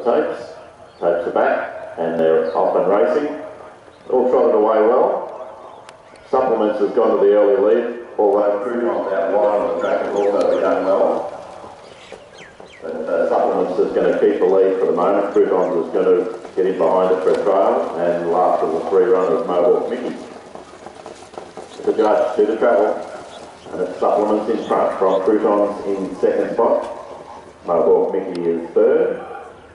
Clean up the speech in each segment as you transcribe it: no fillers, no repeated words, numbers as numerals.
tapes. Tapes are back and they're off and racing. All trotted away well. Supplements has gone to the early lead, although Crouton's out wide on the track has also begun well. But Supplements is going to keep the lead for the moment. Crouton's is going to get in behind it for a trial, and last of the three runners, Mohawk Mickey. The judge to the travel, and it's Supplements in front from Crouton's in second spot. Mohawk Mickey is third.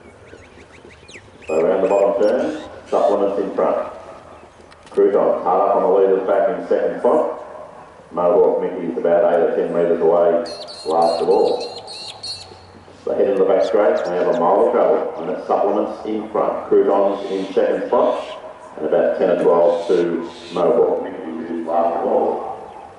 So around the bottom turn, Supplements in front. Crouton's hard up on the leader's back in second spot. Mohawk Mickey is about 8 or 10 metres away, last of all. They head into the back straight, they have a mile to travel, and it's Supplements in front. Crouton's in second spot, and about 10 or 12 to Mohawk Mickey, who's last of all.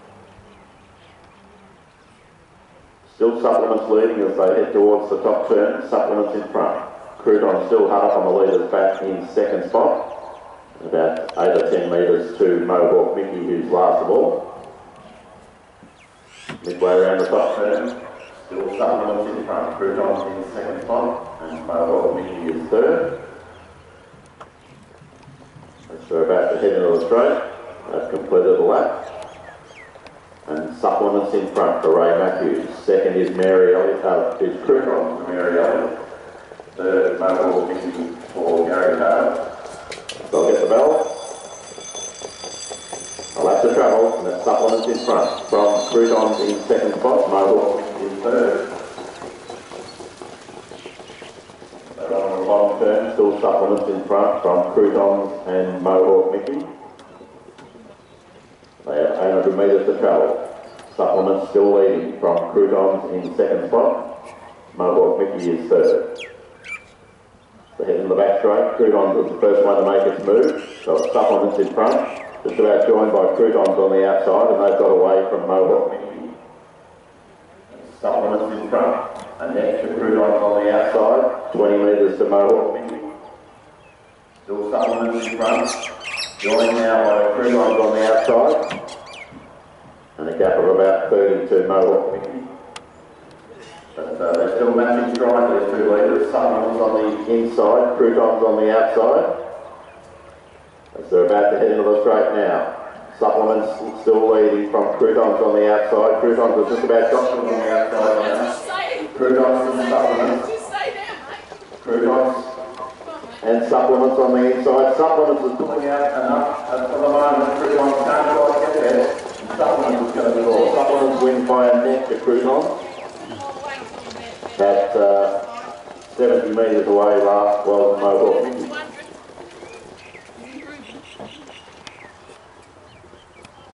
Still Supplements leading as they head towards the top turn. Supplements in front. Crouton still hard up on the leader's back in second spot, and about 8 or 10 metres to Mohawk Mickey, who's last of all. Midway around the top turn. Still Supplements in front, Crouton's in second spot, and Mohawk Mickey is third. As they're about to head into the straight, they've completed the lap. And Supplements in front for Ray Matthews. Second is Mary Elliott, is Crouton for Mary Elliott. Third, Mohawk Mickey for Gary Carter. So I'll get the bell. I'll have to travel, and it's Supplements in front from Crouton's in second spot, Mohawk Mickey in third. They're on the bottom turn, still Supplements in front from Crouton's and Mohawk Mickey. They have 800 metres to travel. Supplements still leading from Crouton's in second spot. Mohawk Mickey is third. They head in the back straight. Crouton's is the first one to make its move. So it's Supplements in front. Just about joined by Crouton's on the outside, and they've got away from Mohawk Mickey. Supplements in front. And next to Crouton's on the outside. 20 metres to Mohawk Mickey. Still Supplements in front. Joined now by Crouton's on the outside, and a gap of about 30 to Mohawk Mickey. But they're still matching stride, these two leaders. Supplements on the inside, Crouton's on the outside. As they're about to head into the straight now. Supplements still leading from Crouton's on the outside. Crouton's is just about dropping on the outside now. Crouton's and Supplements. Crouton's and Supplements on the inside. Supplements is pulling out enough for the moment. Crouton can't quite get there. And Supplements is going to score. Supplements win by a neck to Crouton. At 70 metres away last was Mohawk Mickey.